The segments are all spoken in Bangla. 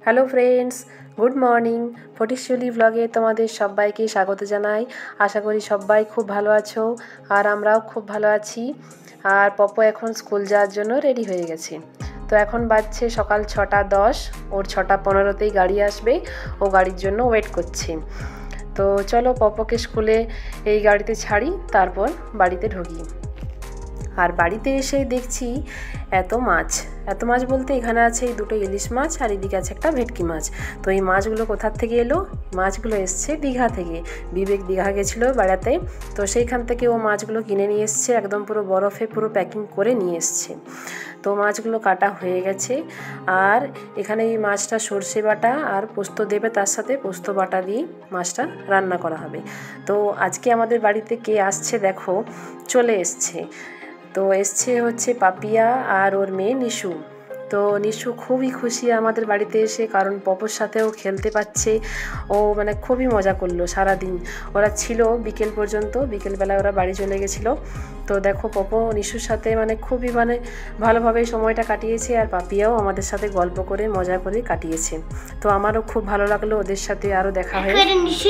Hello friends, good morning. ফটিকশিউলি ব্লগে তোমাদের সবাইকে স্বাগত জানাই। আশা করি সবাই খুব ভালো আছো, আর আমরাও খুব ভালো আছি। আর পপো এখন স্কুল যাওয়ার জন্য রেডি হয়ে গেছে। তো এখন বাজছে সকাল 6:10, ওর 6:15তেই গাড়ি আসবে, ও গাড়ির জন্য ওয়েট করছে। তো চলো পপোকে স্কুলে এই গাড়িতে ছাড়ি, তারপর বাড়িতে ঢুকি। আর বাড়িতে এসে দেখছি এত মাছ বলতে এখানে আছে এই দুটো ইলিশ মাছ, আর এদিকে আছে একটা ভেটকি মাছ। তো এই মাছগুলো কোথার থেকে এলো? মাছগুলো এসছে দীঘা থেকে। বিবেক দীঘা গেছিলো বেড়াতে, তো সেইখান থেকে ও মাছগুলো কিনে নিয়ে এসছে, একদম পুরো বরফে পুরো প্যাকিং করে নিয়ে এসছে। তো মাছগুলো কাটা হয়ে গেছে, আর এখানে এই মাছটা সর্ষে বাটা আর পোস্ত দেবে, তার সাথে পোস্ত বাটা দিয়ে মাছটা রান্না করা হবে। তো আজকে আমাদের বাড়িতে কে আসছে দেখো, চলে এসছে। তো এসছে হচ্ছে পাপিয়া আর ওর মেয়ে নিশু। তো নিশু খুবই খুশি আমাদের বাড়িতে এসে, কারণ পপোর সাথেও খেলতে পাচ্ছে। ও মানে খুবই মজা করলো সারাদিন। ওরা ছিল বিকেল পর্যন্ত, বিকেলবেলায় ওরা বাড়ি চলে গেছিলো। তো দেখো পপো নিশুর সাথে খুবই ভালোভাবে সময়টা কাটিয়েছে, আর পাপিয়াও আমাদের সাথে গল্প করে মজা করে কাটিয়েছে। তো আমারও খুব ভালো লাগলো ওদের সাথে আরও দেখা হয়ে।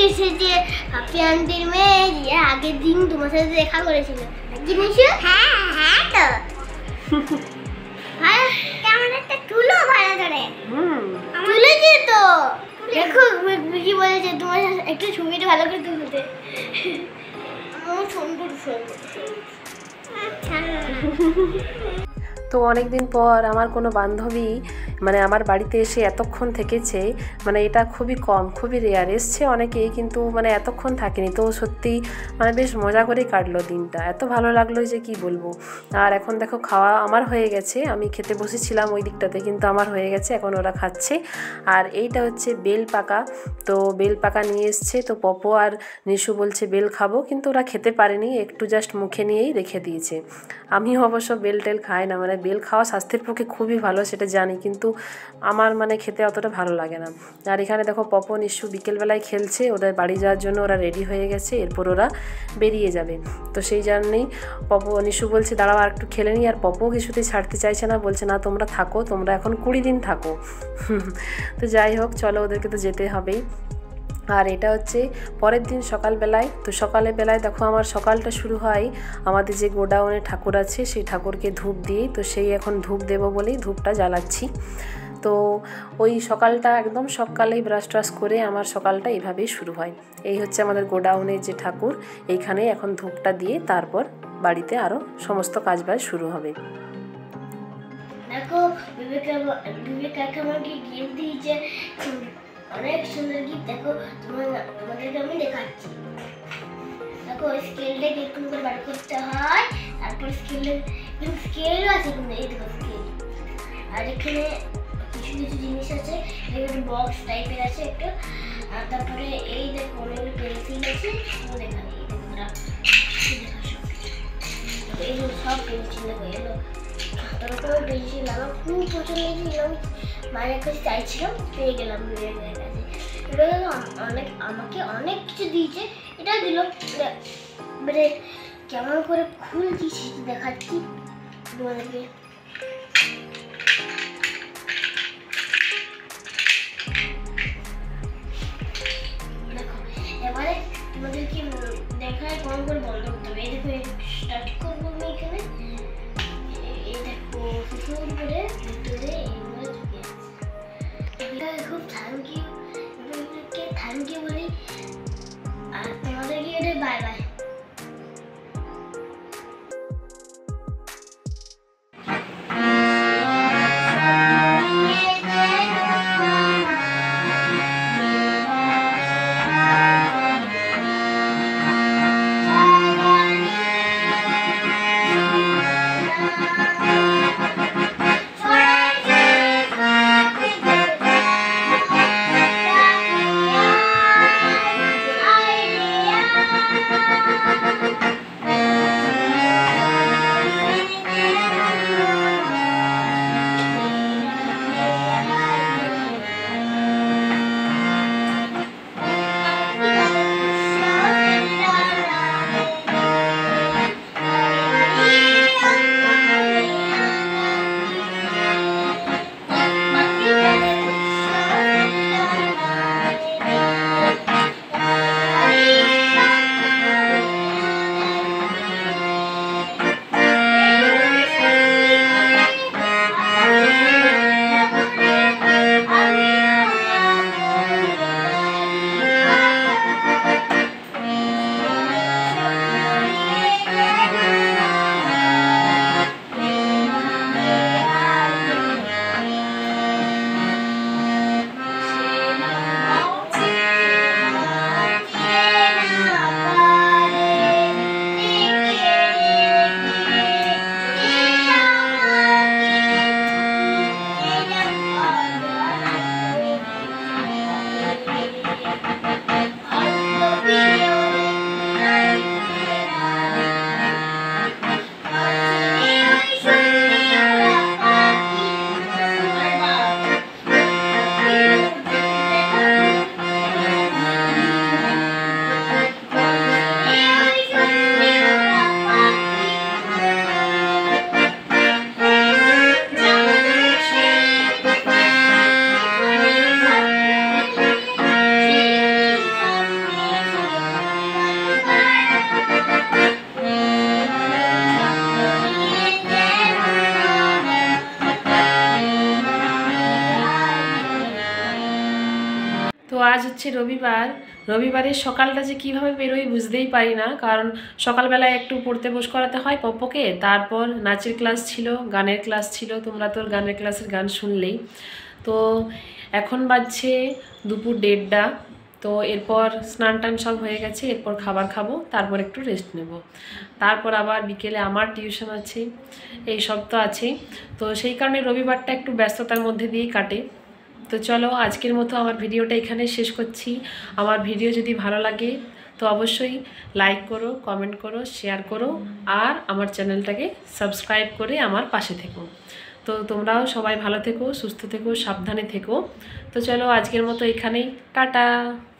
আগের দিন তোমার সাথে দেখা করেছিল জিনিস। হ্যাঁ তো কেমন একটা তুলো ভালো করে তুলেছে তো। দেখো কি বলেছে, তোমার একটু ছবিটা ভালো করে তুলতে। তো অনেক দিন পর আমার কোনো বান্ধবী আমার বাড়িতে এসে এতক্ষণ থেকেছে, এটা খুবই কম, খুবই রেয়ার। এসছে অনেকেই, কিন্তু এতক্ষণ থাকেনি। তো সত্যি বেশ মজা করেই কাটলো দিনটা, এত ভালো লাগলো যে কি বলবো। আর এখন দেখো খাওয়া আমার হয়ে গেছে, আমি খেতে বসেছিলাম ওই দিকটাতে, কিন্তু আমার হয়ে গেছে, এখন ওরা খাচ্ছে। আর এইটা হচ্ছে বেল পাকা। তো বেল পাকা নিয়ে এসছে, তো পপো আর নিশু বলছে বেল খাবো, কিন্তু ওরা খেতে পারেনি, একটু জাস্ট মুখে নিয়েই রেখে দিয়েছে। আমিও অবশ্য বেল টেল খাই না, বেল খাওয়া স্বাস্থ্যের পক্ষে খুবই ভালো সেটা জানি, কিন্তু আমার খেতে অতটা ভালো লাগে না। আর এখানে দেখো পপো নিশু বিকেলবেলায় খেলছে, ওদের বাড়ি যাওয়ার জন্য ওরা রেডি হয়ে গেছে, এরপর ওরা বেরিয়ে যাবে। তো সেই জন্যেই পপো নিশু বলছে দাঁড়াও আর একটু খেলে নিই, আর পপো কিছুতেই ছাড়তে চাইছে না, বলছে না তোমরা থাকো, তোমরা এখন 20 দিন থাকো। তো যাই হোক চলো, ওদেরকে তো যেতে হবেই। আর এটা হচ্ছে পরের দিন সকালবেলায়। তো সকালবেলায় দেখো আমার সকালটা শুরু হয় আমাদের যে গোডাউনে ঠাকুর আছে সেই ঠাকুরকে ধূপ দিয়েই। তো সেই এখন ধূপ দেবো বলেই ধূপটা জ্বালাচ্ছি। তো ওই সকালটা একদম সকালেই ব্রাশ ট্রাশ করে আমার সকালটা এইভাবেই শুরু হয়। এই হচ্ছে আমাদের গোডাউনের যে ঠাকুর, এইখানে এখন ধূপটা দিয়ে তারপর বাড়িতে আরও সমস্ত কাজবাজ শুরু হবে। দেখো বিবেক আমাকে গিফট দিয়েছে, অনেক সুন্দর গিফট। দেখো তোমাদেরকে আমি দেখাচ্ছি। দেখো স্কেলটা এরকম করে বার করতে হয়, তারপর স্কেলও আছে, কিন্তু এই দেখো স্কেল। আর এখানে কিছু কিছু জিনিস আছে, এখানে বক্স টাইপের আছে একটা। আর তারপরে এই দেখো অনেকগুলো পেন্সিল আছে, এখানে এই দেখো এইগুলো সব পেন্সিল। দেখো এগুলো রকমের পেন্সিল আমার খুব পছন্দ হয়েছিল, আমি মায়ের কাছে চাইছিলাম, পেয়ে গেলাম বিবেকের কাছে। এটা আমাকে অনেক কিছু দিয়েছে, এটা দিল কেমন করে খুলছি সেটা দেখাচ্ছি তোমাদেরকে। দেখো এবারে তোমাদেরকে দেখায় কেমন করে বন্ধ করতে হবে। এই দেখো স্টার্ট করবো আমি এখানে। এই দেখো সুন্দর করে ভিতরে এইগুলো ঢুকে আছে। খুব থ্যাংক ইউ বলি, আর তোমাদেরকে বাই বাই। তো আজ হচ্ছে রবিবার। রবিবারের সকালটা যে কীভাবে বেরোই বুঝতেই পারি না, কারণ সকালবেলায় একটু পড়তে বস করাতে হয় পপ্পকে, তারপর নাচের ক্লাস ছিল, গানের ক্লাস ছিল, তোমরা তো গানের ক্লাসের গান শুনলেই। তো এখন বাজছে দুপুর 1:30। তো এরপর স্নান টান সব হয়ে গেছে, এরপর খাবার খাবো, তারপর একটু রেস্ট নেব, তারপর আবার বিকেলে আমার টিউশন আছে, এই সব তো আছেই। তো সেই কারণে রবিবারটা একটু ব্যস্ততার মধ্যে দিয়েই কাটে। তো চলো আজকের মতো আমার ভিডিওটা এখানে শেষ করছি। আমার ভিডিও যদি ভালো লাগে তো অবশ্যই লাইক করো, কমেন্ট করো, শেয়ার করো, আর আমার চ্যানেলটাকে সাবস্ক্রাইব করে আমার পাশে থেকো। তো তোমরাও সবাই ভালো থেকো, সুস্থ থেকো, সাবধানে থেকো। তো চলো আজকের মতো এখানেই টাটা।